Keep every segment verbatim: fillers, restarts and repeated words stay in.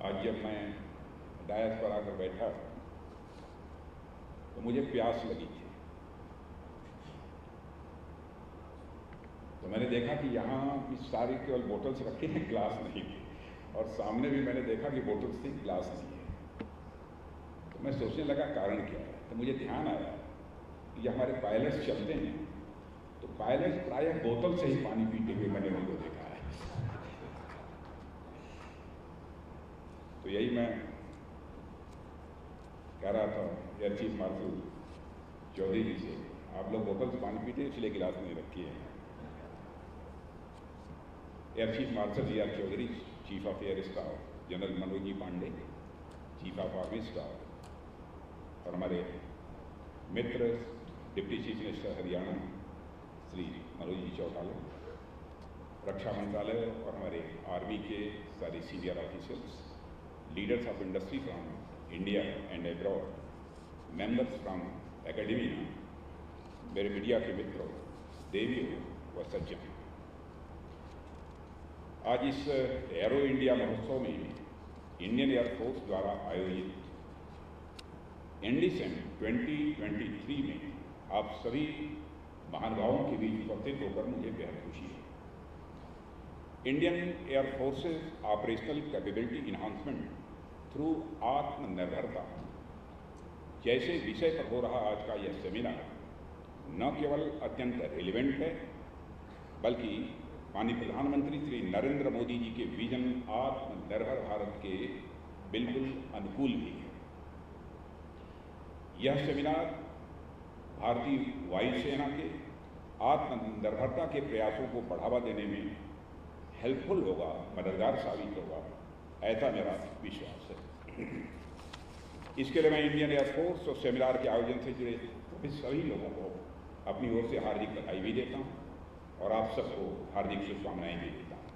आज जब मैं डायस पर आकर बैठा तो मुझे प्यास लगी थी। तो मैंने देखा कि यहाँ की सारी केवल बोतल्स रखी हैं, ग्लास नहीं थी, और सामने भी मैंने देखा कि बोतल्स थी, ग्लास नहीं है। तो मैं सोचने लगा कारण क्या है। तो मुझे ध्यान आया कि हमारे पायलट्स चलते हैं तो पायलट्स प्रायः बोतल से ही पानी पीते हुए मैंने उनको देखा है। तो यही मैं कह रहा था air chief marshal Chaudhari ji से, आप लोग बोतल से पानी पीते इसलिए गिलास नहीं रखी है। Air chief marshal G R Chaudhari, chief of air staff general Manoj ji Pande, chief of army staff, और हमारे मित्र deputy chief minister Haryana Shri Manoj ji Chautala, रक्षा मंत्रालय और हमारे आर्मी के सारे senior officers, leaders of industry from India and abroad, members from academia, मेरे मीडिया के मित्रों, देवियों व सज्जन, आज इस एरो इंडिया महोत्सव में इंडियन एयरफोर्स द्वारा आयोजित इंडिसेम ट्वेंटी ट्वेंटी थ्री में आप सभी महानुभावों के बीच उपस्थित होकर मुझे बेहद खुशी है। Indian air forces operational capability enhancement through आत्मनिर्भरता जैसे विषय पर हो रहा आज का यह सेमिनार न केवल अत्यंत रिलेवेंट है, बल्कि माननीय प्रधानमंत्री श्री नरेंद्र मोदी जी के विजन आत्मनिर्भर भारत के बिल्कुल अनुकूल भी है। यह सेमिनार भारतीय वायुसेना के आत्मनिर्भरता के प्रयासों को बढ़ावा देने में हेल्पफुल होगा, मददगार साबित होगा, ऐसा मेरा विश्वास है। इसके लिए मैं इंडियन एयरफोर्स और सेमिनार के आयोजन से जुड़े सभी लोगों को अपनी ओर से हार्दिक बधाई भी देता हूँ और आप सबको हार्दिक शुभकामनाएं भी देता हूँ।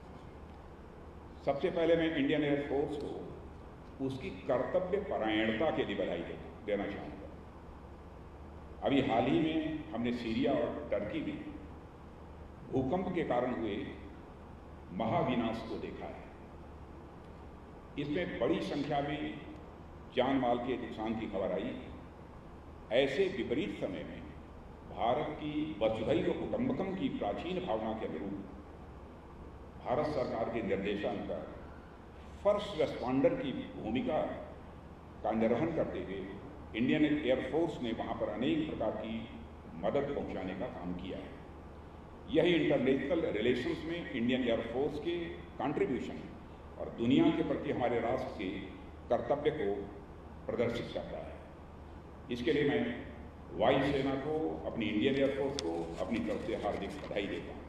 सबसे पहले मैं इंडियन एयरफोर्स को उसकी कर्तव्य परायणता के लिए बधाई देना चाहूँगा। अभी हाल ही में हमने सीरिया और टर्की में भूकंप के कारण हुए महाविनाश को देखा है। इसमें बड़ी संख्या में जान माल के नुकसान की खबर आई। ऐसे विपरीत समय में भारत की वसुधैव कुटुंबकम की प्राचीन भावना के अनुरूप भारत सरकार के निर्देशानुसार फर्स्ट रेस्पॉन्डर की भूमिका का निर्वहन करते हुए इंडियन एयरफोर्स ने वहाँ पर अनेक प्रकार की मदद पहुँचाने का काम किया है। यही इंटरनेशनल रिलेशंस में इंडियन एयरफोर्स के कंट्रीब्यूशन और दुनिया के प्रति हमारे राष्ट्र के कर्तव्य को प्रदर्शित करता है। इसके लिए मैं वायुसेना को, अपनी इंडियन एयरफोर्स को अपनी तरफ से हार्दिक बधाई देता हूँ।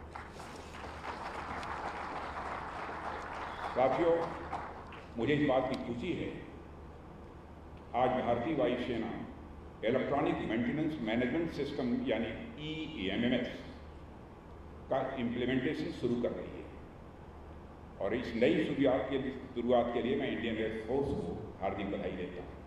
साथियों, मुझे इस बात की खुशी है आज भारतीय वायुसेना इलेक्ट्रॉनिक मेंटेनेंस मैनेजमेंट सिस्टम यानी ई एम एम एस का इम्प्लीमेंटेशन शुरू कर रही है, और इस नई शुरुआत के शुरुआत के लिए मैं इंडियन एयरफोर्स को हार्दिक बधाई देता हूँ।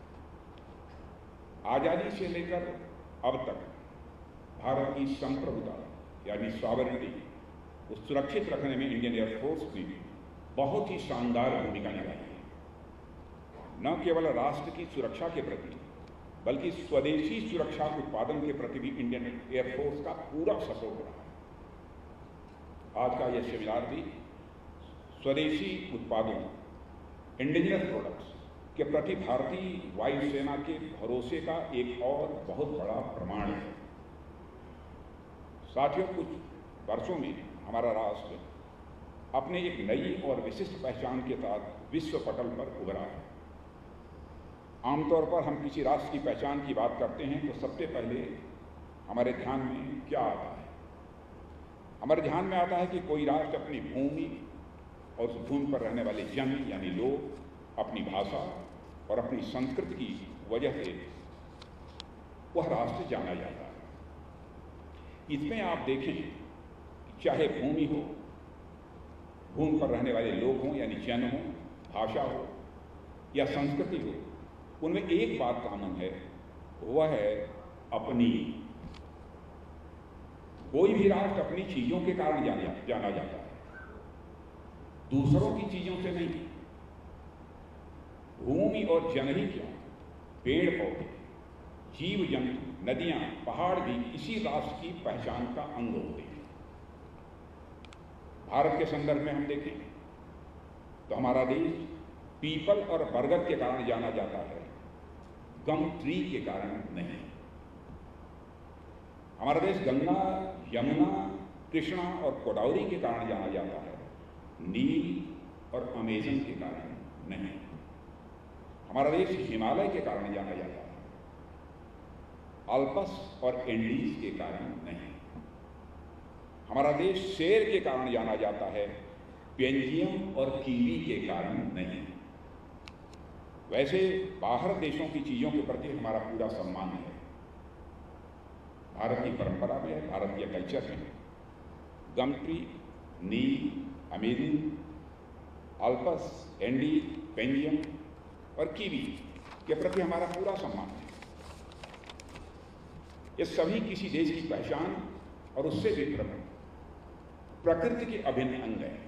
आज़ादी से लेकर अब तक भारत की संप्रभुता यानी सॉवरेनिटी को सुरक्षित रखने में इंडियन एयरफोर्स ने बहुत ही शानदार भूमिका निभाई है। न केवल राष्ट्र की सुरक्षा के प्रति बल्कि स्वदेशी सुरक्षा उत्पादन के प्रति भी इंडियन एयरफोर्स का पूरा सपोर्ट रहा है। आज का यह सेमिनार भी स्वदेशी उत्पादों, इंडिजिनस प्रोडक्ट्स के प्रति भारतीय वायुसेना के भरोसे का एक और बहुत बड़ा प्रमाण है। साथियों, कुछ वर्षों में हमारा राष्ट्र अपने एक नई और विशिष्ट पहचान के साथ विश्व पटल पर उभरा है। आमतौर पर हम किसी राष्ट्र की पहचान की बात करते हैं तो सबसे पहले हमारे ध्यान में क्या आता है? हमारे ध्यान में आता है कि कोई राष्ट्र अपनी भूमि और उस भूमि पर रहने वाले जन यानी लोग, अपनी भाषा और अपनी संस्कृति की वजह से वह राष्ट्र जाना जाता है। इसमें आप देखें, चाहे भूमि हो, भूमि पर रहने वाले लोग हों यानी जन हो, भाषा हो या संस्कृति हो, उनमें एक बात कॉमन है, वह है अपनी। कोई भी राष्ट्र अपनी चीजों के कारण जाना जाना जाता है, दूसरों की चीजों से नहीं। भूमि और जन ही क्यों, पेड़ पौधे, जीव जंतु, नदियां, पहाड़ भी इसी राष्ट्र की पहचान का अंग होते हैं। भारत के संदर्भ में हम देखें तो हमारा देश पीपल और बरगद के कारण जाना जाता है, गम ट्री के कारण नहीं। हमारा देश गंगा, यमुना, कृष्णा और गोदावरी के कारण जाना जाता है, नील और अमेजन के कारण नहीं। हमारा देश हिमालय के कारण जाना जाता है, अल्पस और एंडीज के कारण नहीं। हमारा देश शेर के कारण जाना जाता है, पेंजियम और कीवी के कारण नहीं। वैसे बाहर देशों की चीजों के प्रति हमारा पूरा सम्मान है, भारत की परंपरा में है, भारतीय कल्चर में gum tree, Nile, Amazon, Alps, Andes, पेंजियम और कीवी के प्रति हमारा पूरा सम्मान है। ये सभी किसी देश की पहचान और उससे भी प्रमुख प्रकृति के अभिन्न अंग है।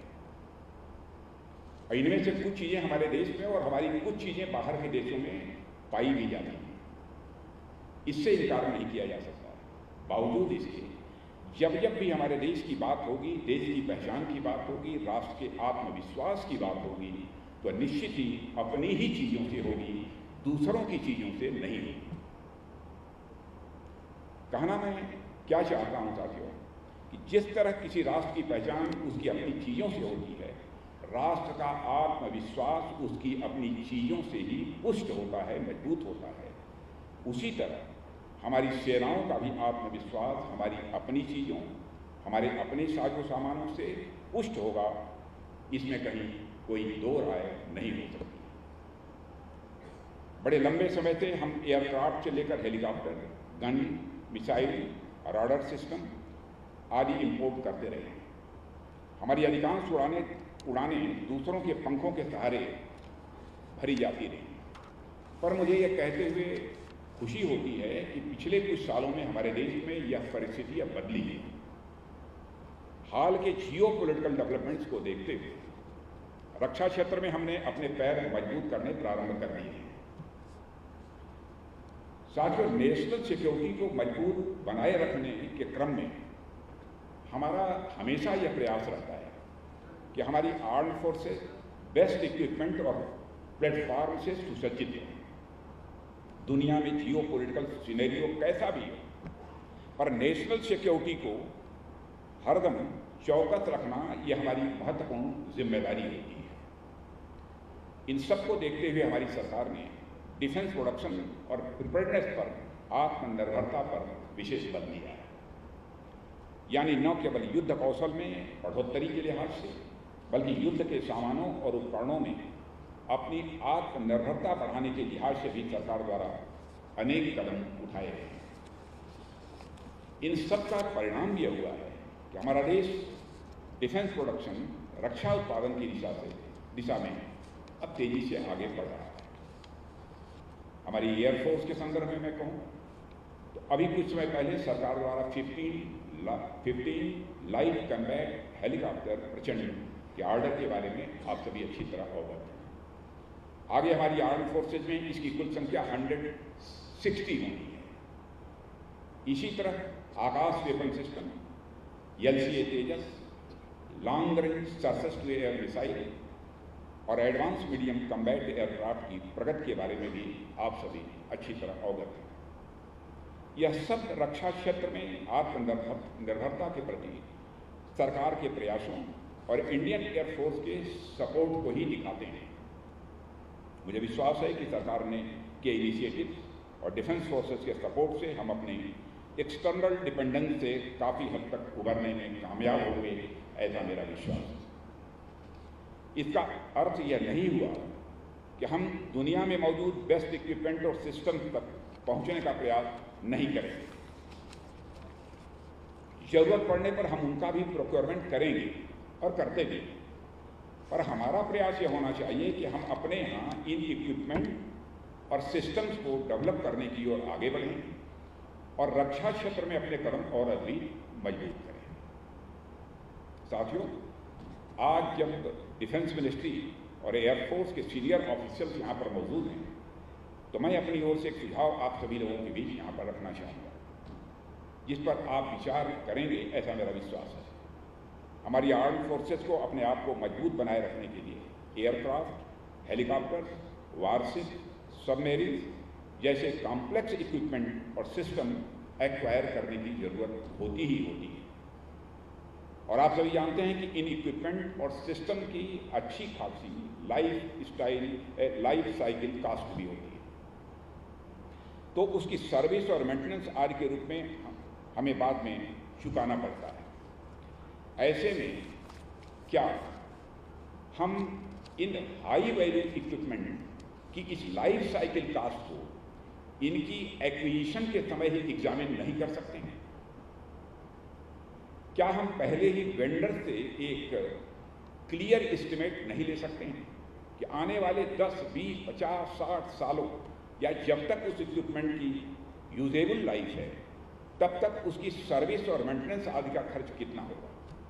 इनमें से कुछ चीजें हमारे देश में और हमारी कुछ चीजें बाहर के देशों में पाई भी जाती हैं, इससे इनकार नहीं किया जा सकता। बावजूद इसके जब जब भी हमारे देश की बात होगी, देश की पहचान की बात होगी, राष्ट्र के आत्मविश्वास की बात होगी, तो निश्चित ही अपनी ही चीजों से होगी, दूसरों की चीजों से नहीं होगी। कहना मैं क्या चाहता हूं साथियों कि जिस तरह किसी राष्ट्र की पहचान उसकी अपनी चीजों से होती है, राष्ट्र का आत्मविश्वास उसकी अपनी चीजों से ही पुष्ट होता है, मजबूत होता है। उसी तरह हमारी सेनाओं का भी आत्मविश्वास हमारी अपनी चीजों, हमारे अपने साजो सामानों से पुष्ट होगा, इसमें कहीं कोई दो राय नहीं हो सकती। बड़े लंबे समय से हम एयरक्राफ्ट से लेकर helicopter, gun, missile, radar system आदि इंपोर्ट करते रहे। हमारी अधिकांश उड़ाने उड़ाने दूसरों के पंखों के सहारे भरी जाती रही। पर मुझे यह कहते हुए खुशी होती है कि पिछले कुछ सालों में हमारे देश में यह परिस्थितियां बदली है। हाल के जियो पॉलिटिकल डेवलपमेंट्स को देखते हुए रक्षा क्षेत्र में हमने अपने पैर मजबूत करने प्रारंभ कर दिए हैं। साथियों, नेशनल सिक्योरिटी को मजबूत बनाए रखने के क्रम में हमारा हमेशा यह प्रयास रहता है कि हमारी आर्म्ड फोर्सेस बेस्ट इक्विपमेंट और प्लेटफॉर्म से सुसज्जित हैं। दुनिया में जियो पॉलिटिकल सिनेरियो कैसा भी हो, पर नेशनल सिक्योरिटी को हरदम चौकस रखना यह हमारी महत्वपूर्ण जिम्मेदारी होती है। इन सबको देखते हुए हमारी सरकार ने डिफेंस प्रोडक्शन और प्रिपेयर्डनेस पर, आत्मनिर्भरता पर विशेष बल दिया है। यानी न केवल युद्ध कौशल में बढ़ोतरी के लिहाज से, बल्कि युद्ध के सामानों और उपकरणों में अपनी आत्मनिर्भरता बढ़ाने के लिहाज से भी सरकार द्वारा अनेक कदम उठाए गए हैं। इन सब का परिणाम यह हुआ है कि हमारा देश डिफेंस प्रोडक्शन, रक्षा उत्पादन की दिशा से दिशा में अब तेजी से आगे बढ़ रहा है। हमारी एयरफोर्स के संदर्भ में मैं कहूँ तो अभी कुछ समय पहले सरकार द्वारा फिफ्टीन लाइट कम्बैट हेलीकॉप्टर प्रचंड के ऑर्डर के बारे में आप सभी अच्छी तरह अवगत हैं। आगे हमारी आर्म्ड फोर्सेज में इसकी कुल संख्या एक सौ साठ होनी है। इसी तरह Akash weapon system, LCA Tejas, long range surface to air missile और एडवांस मीडियम कम्बैट एयरक्राफ्ट की प्रगति के बारे में भी आप सभी अच्छी तरह अवगत हैं। यह सब रक्षा क्षेत्र में आत्मनिर्भरता के प्रति सरकार के प्रयासों और इंडियन एयरफोर्स के सपोर्ट को ही दिखाते हैं। मुझे विश्वास है कि सरकार ने के इनिशिएटिव और डिफेंस फोर्सेस के सपोर्ट से हम अपने एक्सटर्नल डिपेंडेंस से काफ़ी हद तक उभरने में कामयाब होंगे, ऐसा मेरा विश्वास है। इसका अर्थ यह नहीं हुआ कि हम दुनिया में मौजूद बेस्ट इक्विपमेंट और सिस्टम तक पहुंचने का प्रयास नहीं करेंगे। जरूरत पड़ने पर हम उनका भी प्रोक्योरमेंट करेंगे और करते भी, पर हमारा प्रयास यह होना चाहिए कि हम अपने यहाँ इन इक्विपमेंट और सिस्टम्स को डेवलप करने की ओर आगे बढ़ें और रक्षा क्षेत्र में अपने कदम और अधिक मजबूत करें। साथियों, आज जब डिफेंस मिनिस्ट्री और एयरफोर्स के सीनियर ऑफिसर्स यहाँ पर मौजूद हैं, तो मैं अपनी ओर से एक सुझाव आप सभी लोगों के बीच यहाँ पर रखना चाहूँगा, जिस पर आप विचार करेंगे ऐसा मेरा विश्वास है। हमारी आर्म्ड फोर्सेस को अपने आप को मजबूत बनाए रखने के लिए एयरक्राफ्ट, हेलीकॉप्टर, वारशिप, सबमरीन जैसे कॉम्प्लेक्स इक्विपमेंट और सिस्टम एक्वायर करने की जरूरत होती ही होती है। और आप सभी जानते हैं कि इन इक्विपमेंट और सिस्टम की अच्छी खासी life style life cycle cost भी होती है, तो उसकी सर्विस और मेंटेनेंस आदि के रूप में हमें बाद में चुकाना पड़ता है। ऐसे में क्या हम इन हाई वैल्यू इक्विपमेंट की इस लाइफ साइकिल कास्ट को इनकी एक्विजिशन के समय ही एग्जामिन नहीं कर सकते हैं? क्या हम पहले ही वेंडर से एक क्लियर एस्टिमेट नहीं ले सकते हैं कि आने वाले दस, बीस, पचास, साठ सालों या जब तक उस इक्विपमेंट की यूजेबल लाइफ है तब तक उसकी सर्विस और मेंटेनेंस आदि का खर्च कितना होगा?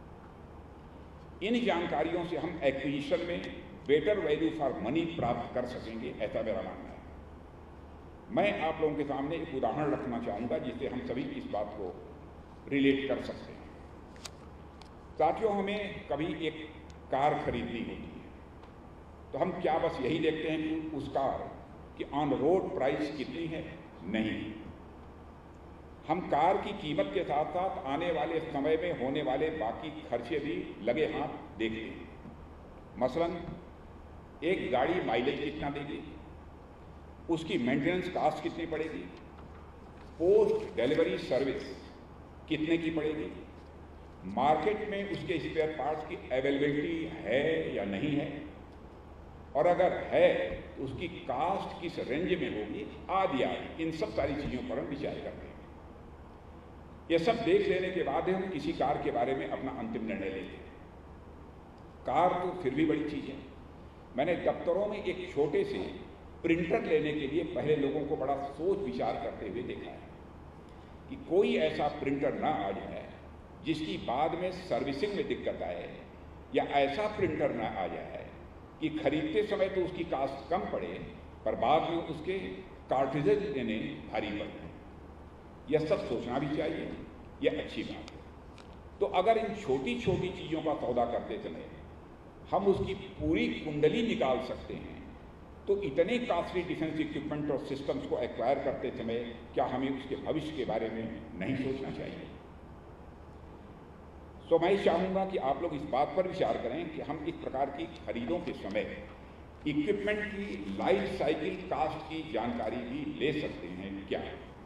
इन जानकारियों से हम एक्विजिशन में बेटर वैल्यू फॉर मनी प्राप्त कर सकेंगे, ऐसा मेरा मानना है। मैं आप लोगों के सामने एक उदाहरण रखना चाहूँगा जिससे हम सभी इस बात को रिलेट कर सकते हैं। साथियों, हमें कभी एक कार खरीदनी होती है तो हम क्या बस यही देखते हैं कि उस कार की ऑन रोड प्राइस कितनी है? नहीं, हम कार की कीमत के साथ साथ आने वाले समय में होने वाले बाकी खर्चे भी लगे हाथ देखते हैं। मसलन एक गाड़ी माइलेज कितना देगी, उसकी मेंटेनेंस कास्ट कितनी पड़ेगी, पोस्ट डिलीवरी सर्विस कितने की पड़ेगी, मार्केट में उसके स्पेयर पार्ट्स की अवेलेबिलिटी है या नहीं है, और अगर है तो उसकी कास्ट किस रेंज में होगी, आदि आदि इन सब सारी चीज़ों पर हम विचार करते हैं। ये सब देख लेने के बाद हम किसी कार के बारे में अपना अंतिम निर्णय लेते हैं। कार तो फिर भी बड़ी चीज़ है। मैंने दफ्तरों में एक छोटे से प्रिंटर लेने के लिए पहले लोगों को बड़ा सोच विचार करते हुए देखा है कि कोई ऐसा प्रिंटर ना आ जाए जिसकी बाद में सर्विसिंग में दिक्कत आए, या ऐसा प्रिंटर ना आ जाए कि खरीदते समय तो उसकी कास्ट कम पड़े पर बाद में उसके कार्ट्रिजेज लेने भारी पड़ जाए। यह सब सोचना भी चाहिए, यह अच्छी बात है। तो अगर इन छोटी छोटी चीज़ों का सौदा करते समय हम उसकी पूरी कुंडली निकाल सकते हैं, तो इतने कॉस्टली डिफेंस इक्विपमेंट और सिस्टम्स को एक्वायर करते समय क्या हमें उसके भविष्य के बारे में नहीं सोचना चाहिए? तो मैं चाहूँगा कि आप लोग इस बात पर विचार करें कि हम इस प्रकार की खरीदों के समय इक्विपमेंट की लाइफ साइकिल कास्ट की जानकारी भी ले सकते हैं क्या?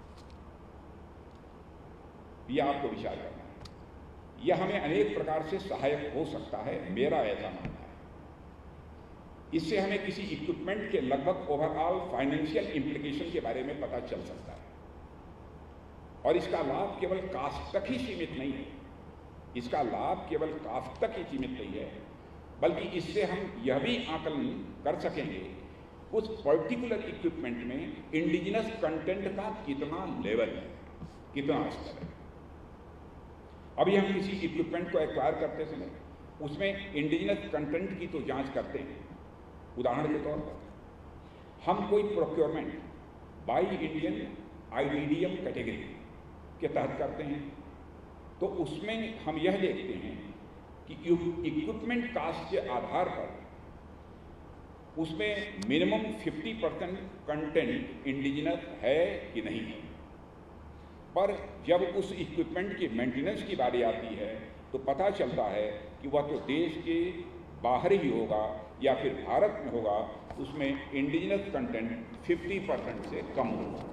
यह आपको विचार करना है। यह हमें अनेक प्रकार से सहायक हो सकता है, मेरा ऐसा मानना है। इससे हमें किसी इक्विपमेंट के लगभग ओवरऑल फाइनेंशियल इंप्लीकेशन के बारे में पता चल सकता है, और इसका लाभ केवल कास्ट तक ही सीमित नहीं है। इसका लाभ केवल कास्ट तक ही सीमित नहीं है, बल्कि इससे हम यह भी आकलन कर सकेंगे उस पर्टिकुलर इक्विपमेंट में इंडिजिनस कंटेंट का कितना लेवल है, कितना स्तर है। अभी हम किसी इक्विपमेंट को एक्वायर करते समय उसमें इंडिजिनस कंटेंट की तो जांच करते हैं। उदाहरण के तौर पर हम कोई procurement buy Indian IDDM category के तहत करते हैं, तो उसमें हम यह देखते हैं कि इक्विपमेंट कास्ट के आधार पर उसमें मिनिमम पचास परसेंट कंटेंट इंडिजिनस है कि नहीं है। पर जब उस इक्विपमेंट की मेंटेनेंस की बारी आती है तो पता चलता है कि वह तो देश के बाहर ही होगा या फिर भारत में होगा, उसमें इंडिजिनस कंटेंट पचास परसेंट से कम होगा।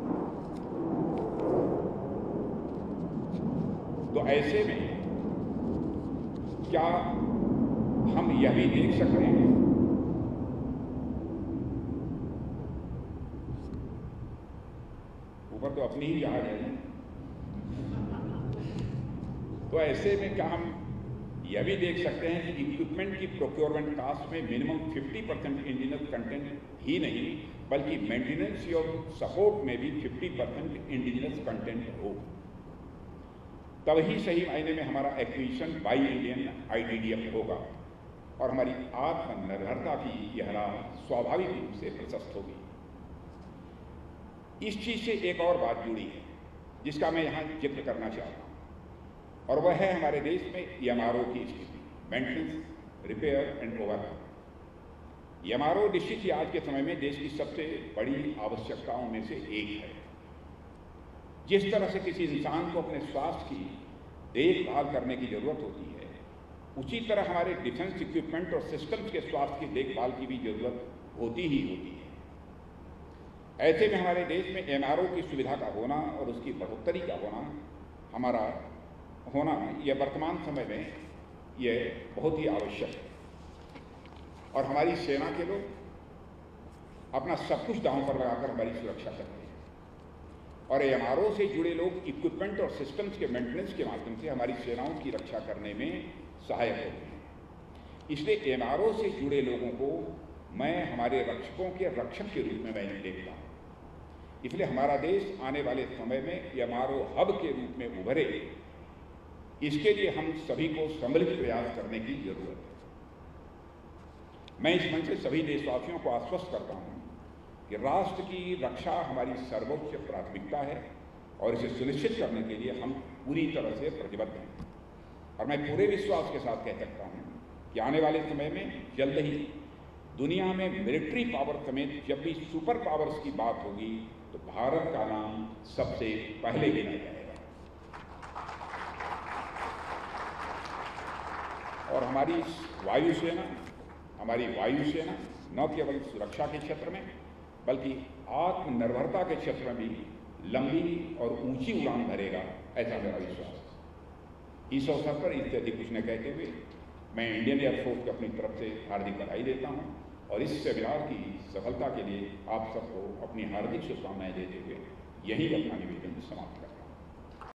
तो ऐसे में क्या हम यह भी देख सकते हैं ऊपर तो अपनी ही जहाज है, तो ऐसे में क्या हम यह भी देख सकते हैं कि इक्विपमेंट की प्रोक्योरमेंट कास्ट में मिनिमम पचास परसेंट इंडिजिनस कंटेंट ही नहीं बल्कि मेंटेनेंस और सपोर्ट में भी पचास परसेंट इंडिजिनस कंटेंट हो, तब ही सही मायने में हमारा एक्विजिशन बाई इंडियन आईडीडीएफ होगा। और हमारी आत्मनिर्भरता की यह राह स्वाभाविक रूप से प्रशस्त होगी। इस चीज से एक और बात जुड़ी है जिसका मैं यहाँ जिक्र करना चाहता हूँ, और वह है हमारे देश में एम आर ओ की स्थिति, maintenance, repair and overhaul. M R O निश्चित ही आज के समय में देश की सबसे बड़ी आवश्यकताओं में से एक है। जिस तरह से किसी इंसान को अपने स्वास्थ्य की देखभाल करने की जरूरत होती है, उसी तरह हमारे डिफेंस इक्विपमेंट और सिस्टम्स के स्वास्थ्य की देखभाल की भी जरूरत होती ही होती है। ऐसे में हमारे देश में एम आर ओ की सुविधा का होना और उसकी बढ़ोतरी का होना हमारा होना यह वर्तमान समय में यह बहुत ही आवश्यक है। और हमारी सेना के लोग अपना सब कुछ दांव पर लगाकर हमारी सुरक्षा करते हैं, और एम आर ओ से जुड़े लोग इक्विपमेंट और सिस्टम्स के मेंटेनेंस के माध्यम से हमारी सेनाओं की रक्षा करने में सहायक होते हैं। इसलिए एम आर ओ से जुड़े लोगों को मैं हमारे रक्षकों के रक्षक के रूप में मैं देखता हूँ। इसलिए हमारा देश आने वाले समय में एम आर ओ हब के रूप में उभरे, इसके लिए हम सभी को सम्मिलित प्रयास करने की जरूरत है। मैं इस मंच से सभी देशवासियों को आश्वस्त करता हूँ कि राष्ट्र की रक्षा हमारी सर्वोच्च प्राथमिकता है, और इसे सुनिश्चित करने के लिए हम पूरी तरह से प्रतिबद्ध हैं। और मैं पूरे विश्वास के साथ कह सकता हूँ कि आने वाले समय में जल्द ही दुनिया में मिलिट्री पावर समेत जब भी सुपर पावर्स की बात होगी तो भारत का नाम सबसे पहले गिना जाएगा। और हमारी वायुसेना हमारी वायुसेना न केवल सुरक्षा के क्षेत्र में बल्कि आत्मनिर्भरता के क्षेत्र में भी लंबी और ऊंची उड़ान भरेगा, ऐसा मेरा विश्वास है। इस अवसर पर इत्यादि कुछ न कहते हुए मैं इंडियन एयरफोर्स को अपनी तरफ से हार्दिक बधाई देता हूं, और इस सेमिनार की सफलता के लिए आप सबको अपनी हार्दिक शुभकामनाएं देते हुए यही अपना निवेदन समाप्त करता हूं।